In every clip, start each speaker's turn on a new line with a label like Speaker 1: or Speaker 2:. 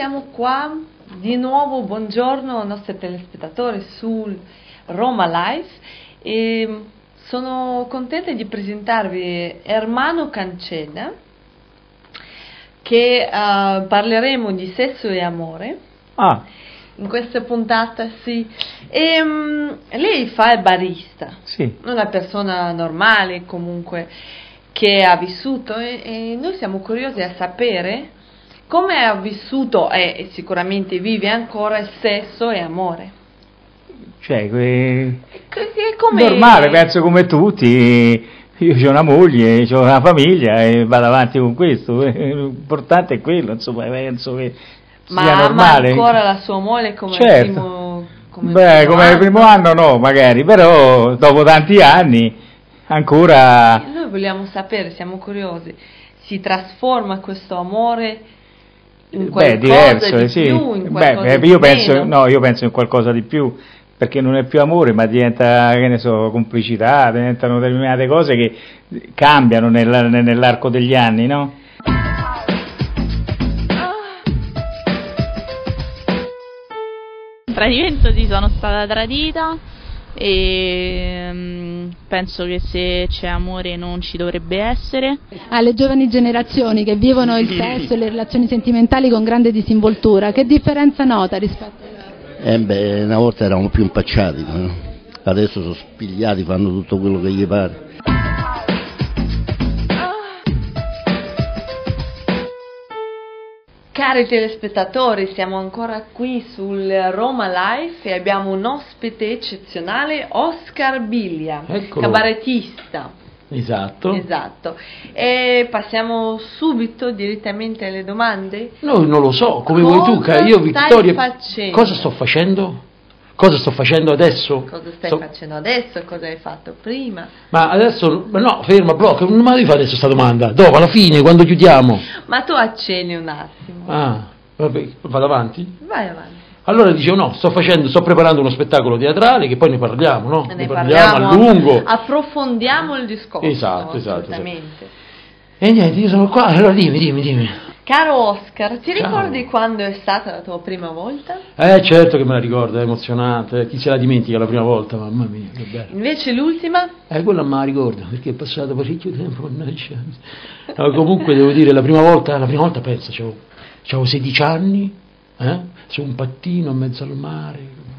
Speaker 1: siamo qua di nuovo, buongiorno ai nostri telespettatori sul Roma Live e sono contenta di presentarvi Ermanno Cancella che parleremo di sesso e amore in questa puntata, sì. E, lei fa il barista,
Speaker 2: sì.
Speaker 1: Una persona normale comunque che ha vissuto e noi siamo curiosi a sapere come ha vissuto e sicuramente vive ancora il sesso e amore.
Speaker 2: Cioè,
Speaker 1: Come...
Speaker 2: normale, penso come tutti. Io ho una moglie, ho una famiglia e vado avanti con questo. L'importante è quello, insomma, penso che sia normale.
Speaker 1: Ma ancora la sua moglie come
Speaker 2: certo.
Speaker 1: il primo
Speaker 2: come il primo anno no, magari, però dopo tanti anni ancora...
Speaker 1: Noi vogliamo sapere, siamo curiosi, si trasforma questo amore in qualcosa
Speaker 2: diverso,
Speaker 1: di
Speaker 2: sì.
Speaker 1: più, in qualcosa di
Speaker 2: io
Speaker 1: meno?
Speaker 2: io penso in qualcosa di più, perché non è più amore, ma diventa, che ne so, complicità, diventano determinate cose che cambiano nell'arco degli anni, no?
Speaker 3: Tradimento sì, sono stata tradita e penso che se c'è amore non ci dovrebbe essere.
Speaker 4: Alle giovani generazioni che vivono il sesso e le relazioni sentimentali con grande disinvoltura, che differenza nota rispetto a...
Speaker 5: una volta eravamo più impacciati, no? Adesso sono spigliati, fanno tutto quello che gli pare.
Speaker 1: Cari telespettatori, siamo ancora qui sul Roma Live e abbiamo un ospite eccezionale, Oscar Biglia, cabarettista.
Speaker 6: Esatto.
Speaker 1: E passiamo subito direttamente alle domande?
Speaker 6: No, non lo so, come vuoi tu, io Vittoria. Cosa sto facendo? Cosa sto facendo adesso?
Speaker 1: Cosa stai facendo adesso? Cosa hai fatto prima?
Speaker 6: Ma adesso, no, ferma, blocca, non me la devi fare adesso questa domanda. Dopo, alla fine, quando chiudiamo.
Speaker 1: Ma tu accenni un attimo.
Speaker 6: Vabbè, vado avanti?
Speaker 1: Vai avanti.
Speaker 6: Allora dicevo, no, sto preparando uno spettacolo teatrale che poi ne parliamo, no?
Speaker 1: Ne parliamo
Speaker 6: a lungo.
Speaker 1: Approfondiamo il discorso.
Speaker 6: Esatto.
Speaker 1: Assolutamente.
Speaker 6: E niente, io sono qua, allora dimmi.
Speaker 1: Caro Oscar, ti ricordi quando è stata la tua prima volta?
Speaker 6: Certo che me la ricordo, è emozionante, chi se la dimentica la prima volta, mamma mia, che bello.
Speaker 1: Invece l'ultima?
Speaker 6: Quella me la ricordo, perché è passato parecchio tempo, no, comunque devo dire, la prima volta penso, c'avevo 16 anni, su un pattino in mezzo al mare, che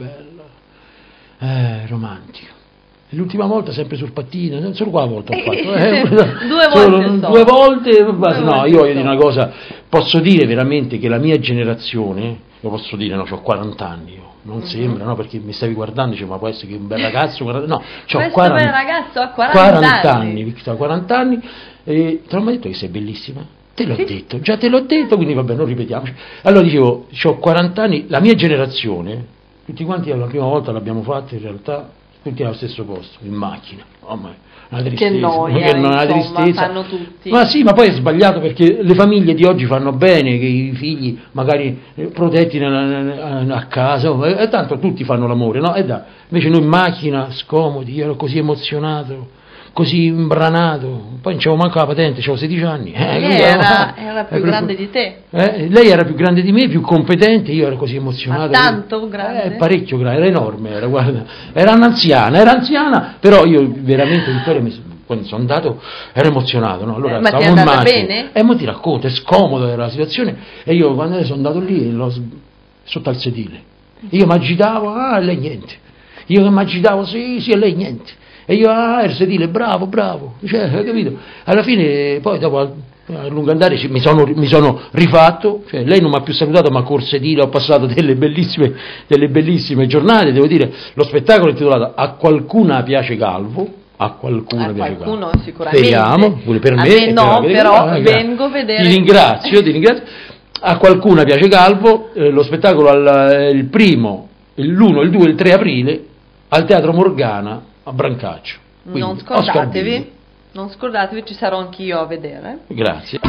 Speaker 6: bello, romantico. L'ultima volta sempre sul pattino, solo qua volta ho fatto. Due volte, no, io voglio dire una cosa, posso dire veramente che la mia generazione, lo posso dire, no, ho 40 anni, io, non sembra, no, perché mi stavi guardando, dicevo, ma può essere che un bel ragazzo, no,
Speaker 1: questo bel ragazzo ha 40
Speaker 6: anni, 40 anni, e te l'ho mai detto che sei bellissima? Te l'ho detto, già te l'ho detto, quindi vabbè, non ripetiamoci. Allora dicevo, ho 40 anni, la mia generazione, tutti quanti la prima volta l'abbiamo fatta in realtà, tutti allo stesso posto, in macchina, una tristezza,
Speaker 1: che noia,
Speaker 6: una tristezza.
Speaker 1: Fanno tutti.
Speaker 6: Ma sì, ma poi è sbagliato perché le famiglie di oggi fanno bene che i figli magari protetti a casa, e tanto tutti fanno l'amore, no? Invece noi in macchina, scomodi, io ero così emozionato, così imbranato, poi non c'avevo manco la patente, avevo 16 anni.
Speaker 1: Lei era più grande di te?
Speaker 6: Lei era più grande di me, più competente, io ero così emozionato.
Speaker 1: Ma tanto grande?
Speaker 6: Parecchio grande, era enorme, guarda, era anziana, però io veramente, Vittoria, quando sono andato ero emozionato, no? Allora,
Speaker 1: ma ti è andata bene?
Speaker 6: Ma ti racconto, è scomodo era la situazione, e io quando sono andato lì, sotto al sedile, io mi agitavo, lei niente, io che mi agitavo, sì, e lei niente. E io, il sedile, bravo, cioè, capito? Alla fine, poi dopo a lungo andare mi sono rifatto, cioè, lei non mi ha più salutato, ma col sedile ho passato delle bellissime giornate, devo dire, lo spettacolo è intitolato A qualcuna piace Calvo, a qualcuno
Speaker 1: sicuramente.
Speaker 6: Speriamo, pure per me.
Speaker 1: No, però vengo a vedere.
Speaker 6: Ti ringrazio. A qualcuno piace Calvo, lo spettacolo il primo, l'1, il 2 e il 3 aprile al Teatro Morgana a Brancaccio. Quindi,
Speaker 1: non scordatevi, ci sarò anch'io a vedere.
Speaker 6: Grazie.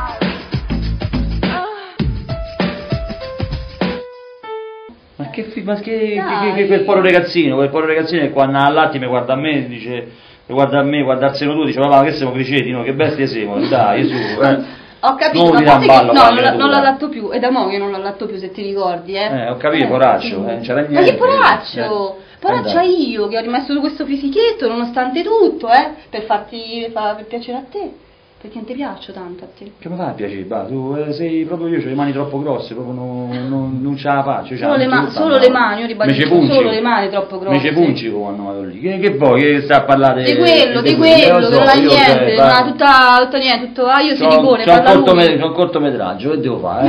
Speaker 2: Ma che quel povero ragazzino che quando al latte mi guarda a me e dice, guarda a me, guardarselo tu, dice, ma che siamo criceti, no? Che bestie siamo, dai, su,
Speaker 7: Ho capito,
Speaker 8: non
Speaker 7: ma
Speaker 8: ridà
Speaker 7: a
Speaker 8: in
Speaker 7: parte
Speaker 8: ballo
Speaker 7: che
Speaker 8: la
Speaker 7: non
Speaker 8: creatura.
Speaker 7: l'allatto più, è da mo' che non l'allatto più, se ti ricordi,
Speaker 8: Ho capito, poraccio, c'era niente.
Speaker 7: Ma che poraccio? Poraccia
Speaker 8: dai.
Speaker 7: io che ho rimesso questo fisichetto nonostante tutto, per per piacere a te. Perché non ti piaccio tanto a te.
Speaker 8: Che mi fa piacere, va, tu sei proprio io, ho le mani troppo grosse, proprio non ce la faccio.
Speaker 7: Solo le mani, io ribadisco, solo le mani troppo grosse.
Speaker 8: Invece punci come hanno fatto lì. Che vuoi? Che sta a parlare
Speaker 7: di quello, che non ha niente, ma tutta niente, tutto io silicone, parla lui.
Speaker 8: C'ho un cortometraggio, che devo fare?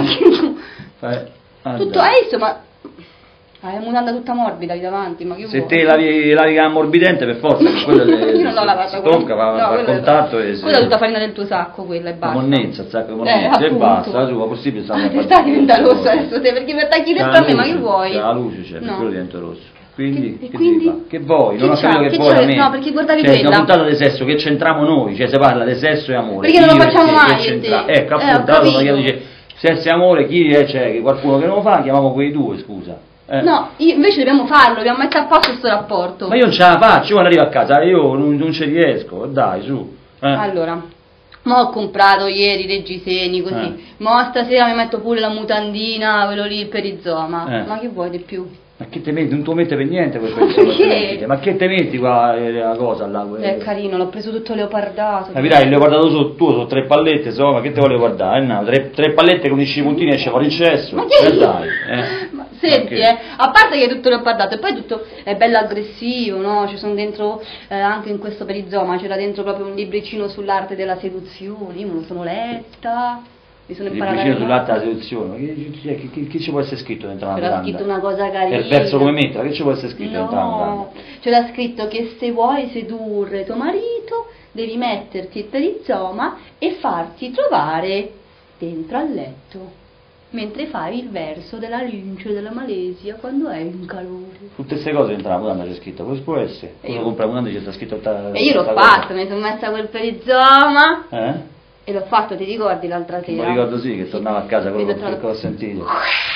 Speaker 7: Tutto, hai visto, ma... Hai la mutanda tutta morbida lì davanti, ma che
Speaker 8: se
Speaker 7: vuoi?
Speaker 8: te lavi ammorbidente per forza, quello
Speaker 7: io non l'ho lavata,
Speaker 8: tocca, va a contatto e
Speaker 7: quella è tutta farina del tuo sacco, quella e basta.
Speaker 8: La monnezza, il sacco di monnezza e basta, tu, ma possibile stanno a
Speaker 7: fare. Sta diventa rosso adesso te, perché mi attacchi dentro a me, ma che vuoi?
Speaker 8: La luce c'è, per quello diventa rosso. Quindi,
Speaker 7: quindi?
Speaker 8: Che vuoi? Non ho capito che vuoi da me.
Speaker 7: No, perché guardavi
Speaker 8: quella. Una puntata di
Speaker 7: quella.
Speaker 8: sesso, che c'entriamo noi? Cioè, si parla di sesso e amore.
Speaker 7: Perché non lo facciamo mai,
Speaker 8: ecco, appunto, allora dice sesso e amore, chi c'è? Che qualcuno che non lo fa, chiamiamo quei due, scusa.
Speaker 7: No, invece dobbiamo farlo, dobbiamo mettere a posto questo rapporto.
Speaker 8: Ma io non ce la faccio, quando arrivo a casa, io non ci riesco, dai, su.
Speaker 7: Allora, mo ho comprato ieri reggiseni così, mo stasera mi metto pure la mutandina, quello lì, il perizoma, ma che vuoi di più?
Speaker 8: Ma che te metti? Non te lo mette per niente quel
Speaker 7: perché?
Speaker 8: Ma che te metti qua la cosa là?
Speaker 7: È carino, l'ho preso tutto leopardato.
Speaker 8: Capirai, il leopardato tuo sono 3 pallette, insomma, che te volevo guardare? No, 3 pallette con i puntini esce fuori il cesso.
Speaker 7: Ma che?
Speaker 8: Dai,
Speaker 7: Ma senti, a parte che è tutto leopardato e poi tutto è bello aggressivo, no? Ci sono dentro, anche in questo perizoma, c'era dentro proprio un libricino sull'arte della seduzione, io me lo sono letta. Mi sono imparata
Speaker 8: vicino sull'arte della seduzione, che ci può essere scritto dentro una
Speaker 7: c'era scritto una cosa carina.
Speaker 8: Perverso come mettere, che ci può essere scritto dentro una grande?
Speaker 7: C'era scritto che se vuoi sedurre tuo marito devi metterti il perizoma e farti trovare dentro al letto mentre fai il verso della lince della Malesia quando è in calore.
Speaker 8: Tutte queste cose dentro la mutanda c'è scritto, cosa può essere? Uno compra la mutanda e c'è scritto
Speaker 7: e io l'ho fatto, mi sono messa quel perizoma. E l'ho fatto, ti ricordi l'altra sera?
Speaker 8: Mi ricordo sì, che tornavo a casa con che ho sentito.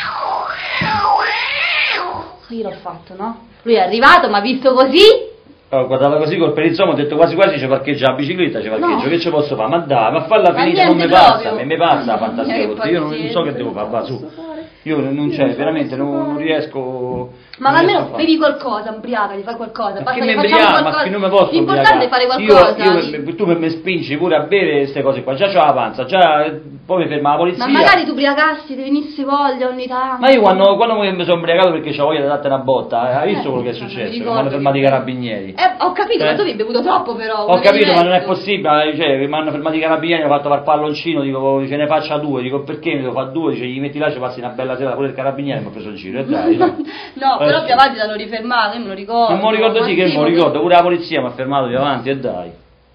Speaker 7: Io l'ho fatto, no? Lui è arrivato, mi ha visto così.
Speaker 8: Guardava così col perizoma, ho detto quasi quasi ci parcheggia la bicicletta, ci parcheggio,
Speaker 7: no.
Speaker 8: che ci posso fare? Ma dai, ma falla finita, non mi passa, mi passa la fantasia con te, io non so che devo fare, va su. Io non c'è, veramente non riesco.
Speaker 7: Ma almeno bevi qualcosa, ubriacati, fai qualcosa.
Speaker 8: Ma che mi ubriaco, ma che non mi posso
Speaker 7: l'importante è fare qualcosa.
Speaker 8: Tu mi spingi pure a bere queste cose qua, già c'ho la panza, già poi mi ferma la polizia.
Speaker 7: Ma magari tu ubriacassi, ti venisse voglia ogni tanto.
Speaker 8: Ma io quando mi sono ubriacato perché c'ho voglia di darti una botta, hai visto quello che è successo? Mi hanno fermato i carabinieri.
Speaker 7: Ho capito, ma tu hai bevuto troppo però.
Speaker 8: Ho capito, ma non è possibile, cioè, mi hanno fermato i carabinieri, mi hanno fatto fare palloncino, dico ce ne faccia 2, dico perché mi devo fare 2, dice gli metti là, ci passi una bella sera, pure il carabiniere mi ha preso il giro, e dai.
Speaker 7: No, però più avanti l'hanno rifermato, io me lo ricordo.
Speaker 8: Non me lo ricordo sì, che me lo ricordo, pure la polizia mi ha fermato più avanti, e dai.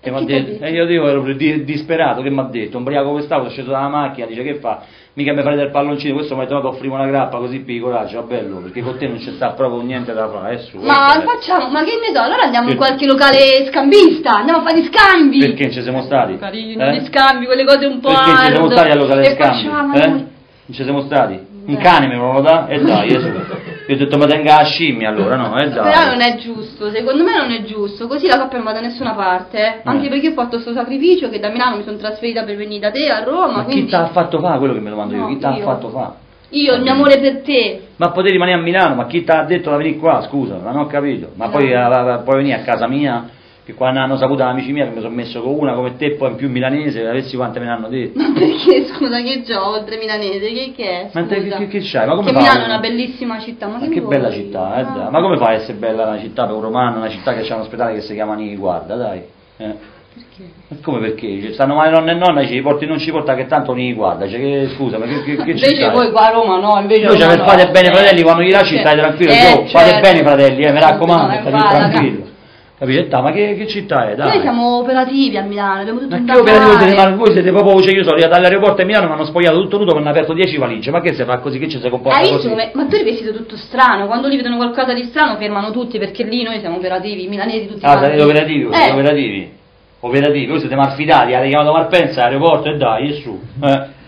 Speaker 8: E io ero disperato, che mi ha detto, ubriaco come stavo, sono sceso dalla macchina, dice che fa? Mica mi farete il palloncino, questo mi ha trovato a offrire una grappa così per coraggio, va bello, perché con te non c'è sta proprio niente da fare, su.
Speaker 7: Ma facciamo, ma che ne so, allora andiamo in qualche locale scambista, andiamo a fare gli scambi.
Speaker 8: Perché non ci siamo stati?
Speaker 7: Carino, gli scambi, quelle cose un po'
Speaker 8: perché non ci siamo stati al locale scambi?
Speaker 7: Non
Speaker 8: ci siamo stati? Un cane me lo dà? E dai, su. Io ho detto ma tenga la scimmia allora, no? Dai.
Speaker 7: Però non è giusto, secondo me non è giusto, così la coppia non va da nessuna parte, anche perché ho fatto questo sacrificio che da Milano mi sono trasferita per venire da te a Roma.
Speaker 8: Ma
Speaker 7: quindi...
Speaker 8: chi ti ha fatto fare quello che mi domando io? Chi ti ha fatto fare?
Speaker 7: Io, il mio amore per te.
Speaker 8: Ma potevi rimanere a Milano, ma chi ti ha detto da venire qua? Scusa, ma non ho capito. Ma poi puoi venire a casa mia, che quando hanno saputo amici miei che mi sono messo con una come te, poi in più milanese, avessi quante me ne hanno detto.
Speaker 7: Ma perché, scusa, che c'ho oltre milanese? Che è?
Speaker 8: Ma che c'hai? Ma come
Speaker 7: che
Speaker 8: fai?
Speaker 7: Milano è una bellissima città, ma
Speaker 8: che bella città, no. Ma come fai a essere bella una città per un romano, una città che c'è un ospedale che si chiama Guarda, dai.
Speaker 7: Perché?
Speaker 8: Ma come perché? Cioè, stanno male nonna e nonna, non ci porta che tanto non guarda, cioè che scusa, ma che
Speaker 7: invece voi qua a Roma no, invece
Speaker 8: noi fate bene fratelli, quando gli lasci stai tranquillo, fate bene fratelli, mi raccomando, stai tranquillo. Capito? Ma che città è? Dai.
Speaker 7: Noi siamo operativi a Milano, abbiamo tutto
Speaker 8: ma che operativi voi siete proprio, cioè io sono arrivato all'aeroporto a Milano, mi hanno spogliato tutto nudo, mi hanno aperto 10 valigie, ma che si fa così, che ci si comporta così?
Speaker 7: Ma tu eri vestito tutto strano, quando lì vedono qualcosa di strano fermano tutti, perché lì noi siamo operativi, i milanesi tutti.
Speaker 8: Ah, siete operativi, operativi, voi siete malfidati, avete chiamato Malpensa all'aeroporto e dai, e su.